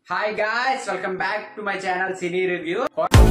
Hi guys, welcome back to my channel Cine Review.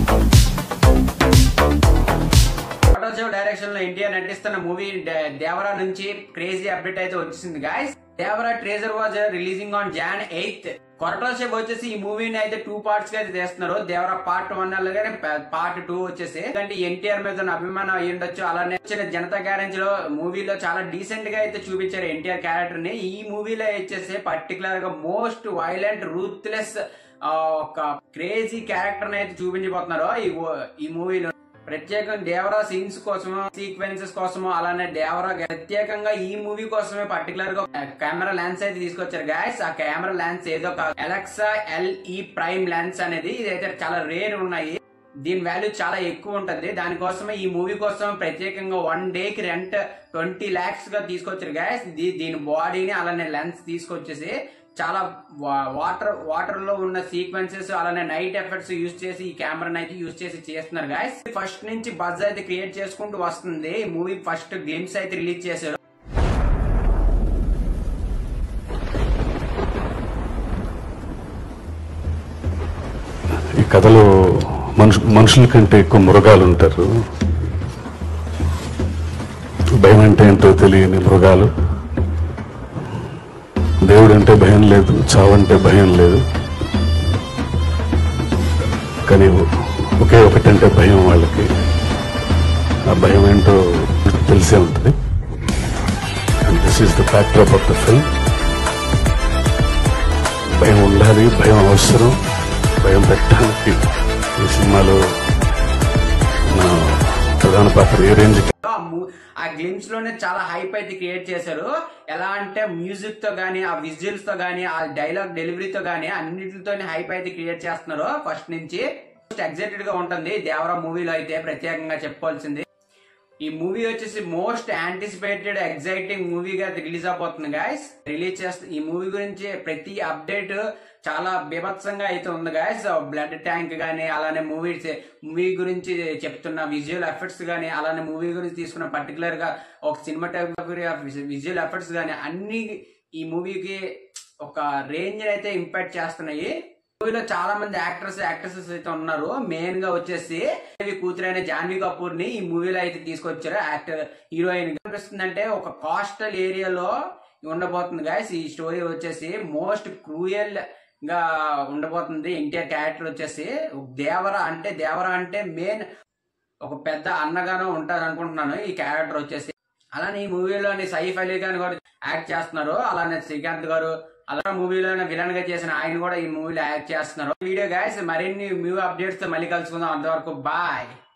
Photoshop direction లో ఎన్టీఆర్ నటిస్తున్న movie Devara నుంచి crazy update అయితే వచ్చేసింది guys. Devara teaser was releasing on Jan 8th. Photoshop వచ్చేసి ఈ మూవీని అయితే 2 parts గా అయితే తీస్తున్నారు. దేవరా పార్ట్ 1 అలాగే పార్ట్ 2 వచ్చేసి అంటే ఎన్టీఆర్ మీద ఉన్న అభిమానం అయ్యి ఉండొచ్చు. అలానే వచ్చిన జనతా గ్యారేజ్ లో మూవీలో చాలా డీసెంట్ గా అయితే చూపించారు ఎన్టీఆర్ క్యారెక్టర్ ని. ఈ మూవీలో వచ్చేసి పర్టికులర్ గా మోస్ట్ వైలెంట్ రూత్లెస్ ఒక క్రేజీ క్యారెక్టర్ ని అయితే చూపించబోతున్నారు ఈ మూవీలో. ప్రత్యేకంగా దేవరా సీన్స్ కోసము సీక్వెన్సెస్ కోసము అలానే దేవరా ప్రత్యేకంగా ఈ మూవీ కోసమే పర్టికులర్ గా కెమెరా లెన్స్ అయితే తీసుకొచ్చారు గాయస్. ఆ కెమెరా లెన్స్ ఏదో అలెక్సా LE ప్రైమ్ లెన్స్ అనేది ఇదైతే చాలా రేర్ ఉన్నాయి. దీని వాల్యూ చాలా ఎక్కువ ఉంటది. దానికోసమే ఈ మూవీ కోసం ప్రత్యేకంగా 1 day కి రెంట్ 20 lakhs గా తీసుకొచ్చారు గాయస్. దీని బాడీని అలానే లెన్స్ తీసుకొచ్చేసి చాలా వాటర్ లో ఉన్న సీక్వెన్సెస్ అలానే నైట్ ఎఫెక్ట్స్ యూజ్ చేసి ఈ కెమెరాని అయితే యూజ్ చేసి చేస్తున్నారు గాయస్. ఫస్ట్ నుంచి బజ్ అయితే క్రియేట్ చేసుకుంటూ వస్తుంది. ఈ మూవీ ఫస్ట్ గ్లిమ్స్ అయితే రిలీజ్ చేశారు. ఈ కథలో మనుషుల కంటే ఎక్కువ మృగాలు ఉంటారు. భయం అంటే ఏంటో తెలియని మృగాలు. దేవుడు అంటే భయం లేదు, చావంటే భయం లేదు. కానీ ఒకే ఒకటంటే భయం వాళ్ళకి. ఆ భయం ఏంటో తెలిసే ఉంటుంది. And this is the backdrop of the film. భయం ఉండాలి, భయం అవసరం. భయం పెట్టడానికి ఈ సినిమాలో మన ప్రధాన పాత్ర ఏ రేంజ్ ఆ గ్లిమ్స్ లోనే చాలా హైప్ అయితే క్రియేట్ చేశారు. ఎలా అంటే మ్యూజిక్ తో గానీ ఆ విజువల్స్ తో గానీ ఆ డైలాగ్ డెలివరీతో గానీ అన్నిటితో హైప్ అయితే క్రియేట్ చేస్తున్నారు. ఫస్ట్ నుంచి ఎగ్జైటెడ్ గా ఉంటుంది దేవరా మూవీలో అయితే ప్రత్యేకంగా చెప్పుకోవాల్సింది. ఈ మూవీ వచ్చేసి మోస్ట్ యాంటిసిపేటెడ్ ఎగ్జైటింగ్ మూవీగా రిలీజ్ అవబోతుంది గాయస్. రిలీజ్ చేస్తే ఈ మూవీ గురించి ప్రతి అప్డేట్ చాలా బీభత్సంగా అయితే ఉంది గాయస్. బ్లడ్ ట్యాంక్ గానీ అలానే మూవీ గురించి చెప్తున్న విజువల్ ఎఫెక్ట్స్ గానీ అలానే మూవీ గురించి తీసుకున్న పర్టికులర్ గా ఒక సినిమాటోగ్రఫీ విజువల్ ఎఫెక్ట్స్ గానీ అన్ని ఈ మూవీకి ఒక రేంజ్ అయితే ఇంపాక్ట్ చేస్తున్నాయి. మూవీలో చాలా మంది యాక్ట్రెసెస్ అయితే ఉన్నారు. మెయిన్ గా వచ్చేసి కూతురైన జాన్వీ కపూర్ ని ఈ మూవీలో అయితే తీసుకొచ్చారు యాక్టర్ హీరోయిన్. అనిపిస్తుందంటే ఒక కోస్టల్ ఏరియాలో ఉండబోతుంది గాయస్. ఈ స్టోరీ వచ్చేసి మోస్ట్ క్రూయల్ గా ఉండబోతుంది. ఎన్టీఆర్ క్యారెక్టర్ వచ్చేసి దేవరా అంటే మెయిన్ ఒక పెద్ద అన్నగానో ఉంటారు అనుకుంటున్నాను ఈ క్యారెక్టర్ వచ్చేసి. అలానే ఈ మూవీలోని సైఫ్ అలీ ఖాన్ కూడా యాక్ట్ చేస్తున్నారు. అలానే శ్రీకాంత్ గారు అలా మూవీలో విలన్ గా చేసిన ఆయన కూడా ఈ మూవీలో యాక్ట్ చేస్తున్నారు. వీడియో గాయస్ మరిన్ని మూవీ అప్డేట్స్ తో మళ్ళీ కలుసుకుందాం. అంతవరకు బాయ్.